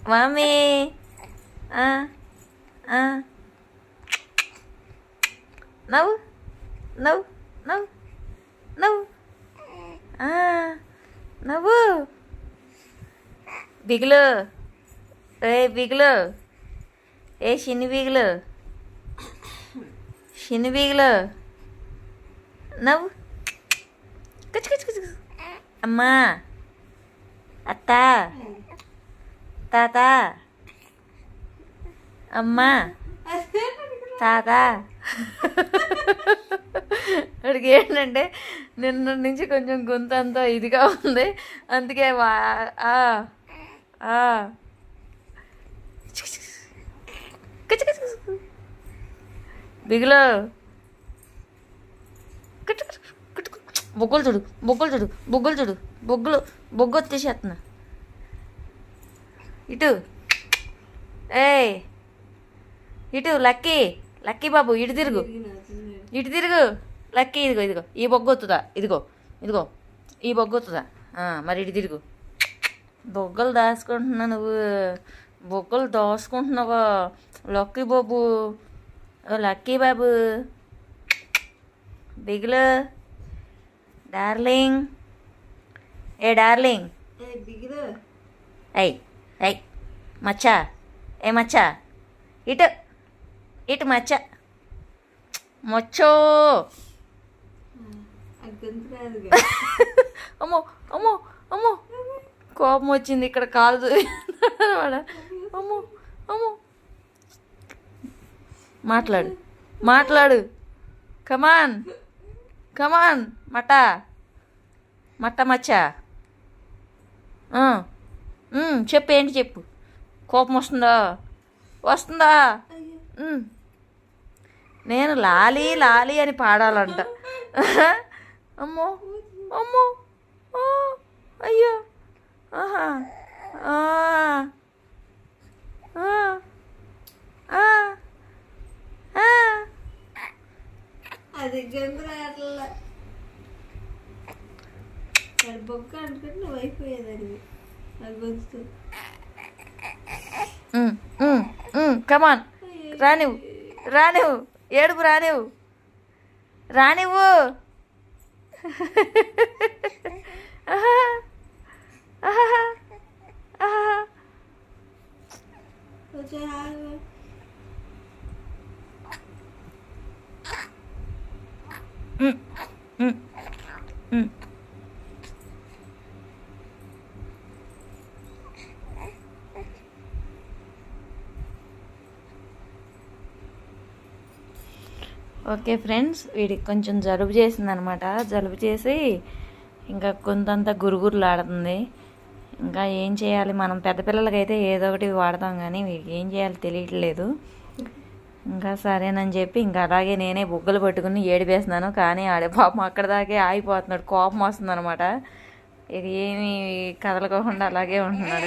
Mummy నవ్వు నవ్వు నవ్వు నవ్వు నవ్వు బిగులు బిగులు చిన్ని బిగులు చిన్ని బిగులు నవ్వు కచ్చు కచ్చు కచ్చు అమ్మా అత్త తాత అమ్మా తాత అడిగి ఏంటంటే నిన్న నుంచి కొంచెం గొంతు అంతా ఇదిగా ఉంది, అందుకే బిగులో బొగ్గులు చూడు బొగ్గులు చూడు బొగ్గులు చూడు బొగ్గు వచ్చేసేస్తున్నా ఇటు ఇటు లక్కీ బాబు ఇటు తిరుగు లక్కీ ఇదిగో ఈ బొగ్గు వస్తుందా ఇదిగో ఈ బొగ్గు వస్తుందా మరి ఇటు తిరుగు బొగ్గలు దాచుకుంటున్నా నువ్వు బొగ్గలు దాచుకుంటున్నావా లక్కీ బాబు బిగులు డార్లింగ్ డార్లింగ్ మచ్చా మచ్చా ఇటు మచ్చా మొచ్చో అమ్మో అమ్మో అమ్మో కోపం వచ్చింది ఇక్కడ కాదు అమ్మో అమ్మో మాట్లాడు కమాన్ మచ్చా చెప్పు ఏంటి చెప్పు కోపం వస్తుందా నేను లాలి అని పాడాలంట అమ్మో అమ్మో అయ్యో ఆహా అది గంధరాట్ల బొక్క అనుకుంటే నువ్వు అయిపోయేదాన్ని అది గొంతు కమాన్ రానివ్వు ఏడుపు రానివ్వు ఓకే ఫ్రెండ్స్, వీడికి కొంచెం జలుబు చేసిందనమాట. జలుబు చేసి ఇంకా కొంతంతా గురుగురులాడుతుంది. ఇంకా ఏం చేయాలి, మనం పెద్ద పిల్లలకైతే ఏదో ఒకటి వాడతాం, కానీ వీడికి ఏం చేయాలి తెలియట్లేదు. ఇంకా సరేనని చెప్పి ఇంకా అలాగే నేనే బుగ్గలు పట్టుకుని ఏడిపేస్తున్నాను. కానీ ఆడే పాపం అక్కడ దాకే ఆగిపోతున్నాడు, కోపం వస్తుంది అనమాట. ఇది ఏమి కదలకోకుండా అలాగే ఉంటున్నాడు.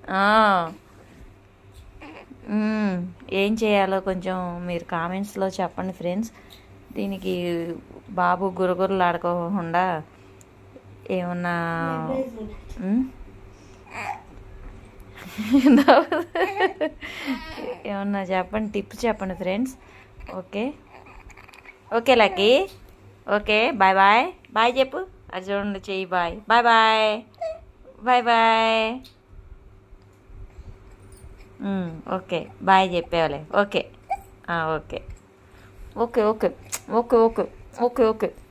ఏం చేయాలో కొంచెం మీరు కామెంట్స్లో చెప్పండి ఫ్రెండ్స్. దీనికి బాబు గురుగురులు ఆడుకోకుండా ఏమన్నా ఏమన్నా చెప్పండి, టిప్స్ చెప్పండి friends. Okay lucky, okay bye bye. Bye చెప్పు, అది చూడండి చెయ్యి. Bye bye bye bye bye. Okay bye చెప్పేవాళ్ళే. Okay okay okay okay okay okay okay okay